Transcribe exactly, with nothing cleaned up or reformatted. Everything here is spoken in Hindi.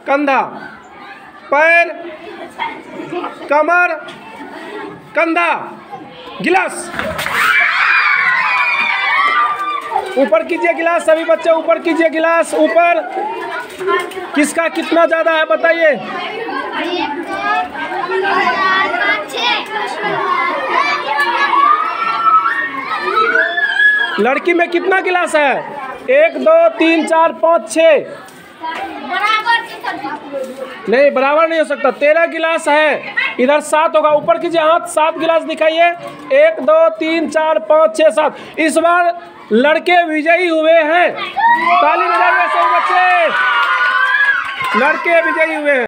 कंधा, पैर, कमर, कंधा, गिलास। ऊपर कीजिए गिलास, सभी बच्चे ऊपर कीजिए गिलास। ऊपर किसका कितना ज्यादा है बताइए। लड़की में कितना गिलास है? एक, दो, तीन, चार, पाँच, छः। नहीं, बराबर नहीं हो सकता। तेरह गिलास है, इधर सात होगा। ऊपर कीजिए हाथ, सात गिलास दिखाइए। एक, दो, तीन, चार, पाँच, छः, सात। इस बार लड़के विजयी हुए हैं। ताली बजाइए सब बच्चे, लड़के विजयी हुए हैं।